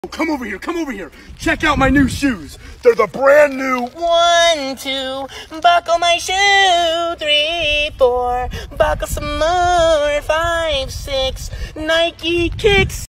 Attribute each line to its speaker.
Speaker 1: Come over here, come over here. Check out my new shoes. They're the brand new
Speaker 2: 1, 2, buckle my shoe. 3, 4, buckle some more. 5, 6, Nike Kicks.